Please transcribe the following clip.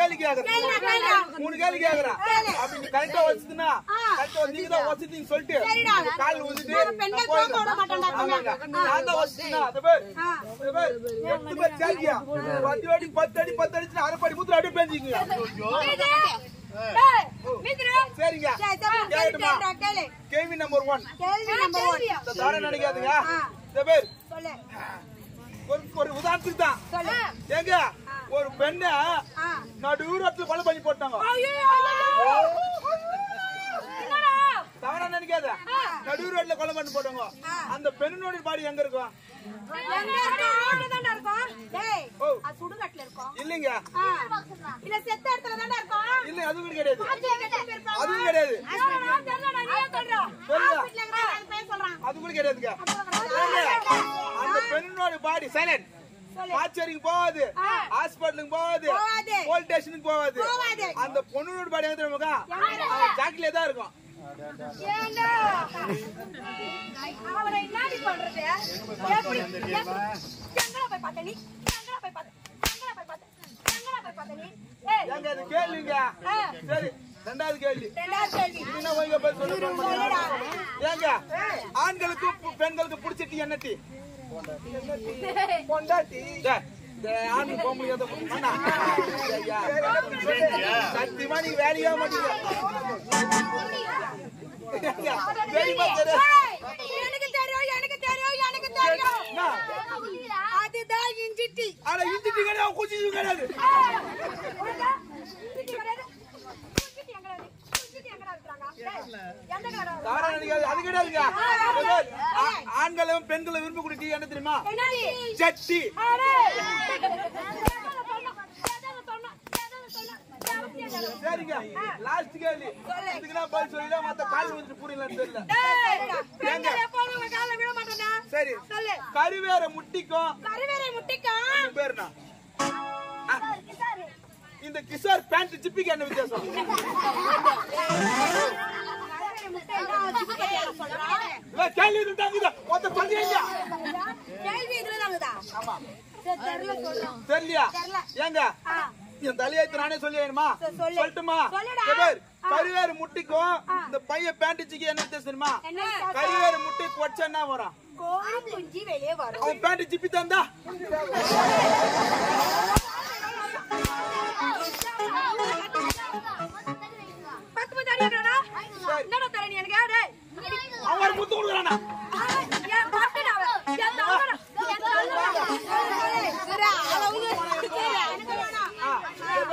கேள்வி கேக்குறேன் 3 கேள்வி கேக்குறேன் அப்படி நீ கரெக்டா வச்சினா கரெக்டா நீங்க தான் வச்சிட்டீங்க சொல்லிட்டு கால் ஊதிட்டு பெண்கள் தூங்க விட மாட்டாங்க நான் தான் வச்சினா அது பேர் 8 பேர் கேள்வியா 10 அடி 10 அடி 10 அடிச்சு அரை படி மூத்திர அப்படியே பேஞ்சிங்க சரிங்க கேள்வி நம்பர் 1 இந்த தார நினைக்காதுங்க இந்த பேர் ஒரு உதாரணத்துக்கு தான் ஏங்க ஒரு பெண்ண நடு ஊரத்துல கொலை பண்ணி போட்டாங்க தவறா நினைக்காத நடு ஊரத்துல கொலை பண்ணி போட்டாங்க அந்த பெண்ணோட பாடி எங்க இருக்கும் இல்லைங்க இல்ல செத்த இடத்துல தானே இருக்கும் இல்ல அது கூட கிடையாது அதுவும் கிடையாது அது கூட கிடையாதுங்க அந்த பெண்ணோட பாடி சைலண்ட் ஆச்சரிக்கு போவாது ஹாஸ்பிட்டலுக்கு போவாது போலீஸ் ஸ்டேஷனுக்கு போவாது அந்த பொண்ணோட பாடி எங்க தெரியுமா ஜாக்கிலே தான் இருக்கும் கேள்விங்க சரி ரெண்டாவது கேள்வி ஏங்க ஆண்களுக்கும் பெண்களுக்கும் பிடிச்சிட்டு என்ன டீ பொண்டாட்டி ஆணு போக முடியாத சத்தியமா நீ வேலையா மாட்டீங்க அதுதான் இஞ்சி டீ ஆனா இஞ்சி டீ கிடையாது குச்சி கிடையாது அது கிடையாதுங்க ஆண்களும் பெண்களும் விரும்பக்கூடிய டீ என்ன தெரியுமா சட்டி சரிங்க லாஸ்ட் கேள்வி இதுக்குன்னா பதில் சொல்லிட மத்த கால் வந்து புரியலன்னு தெரியல சரி கருவேற முட்டிக்கும் பேருனா இந்த கிஷோர் பேண்ட் ஜிப்பிக்கு என்ன வித்தியாசம் கேள்வி தெரியலையா ஏங்க என் தலையாய்த்து நானே சொல்லிடுமா சொல்லட்டுமா கருவேறு முட்டிக்கும் இந்த பையன் பேண்ட் ஜிக்கு என்ன வித்தியாசம் கருவேறு முட்டி கொச்சா என்ன வரும் அவன் பேண்ட் ஜிப்பி தந்தா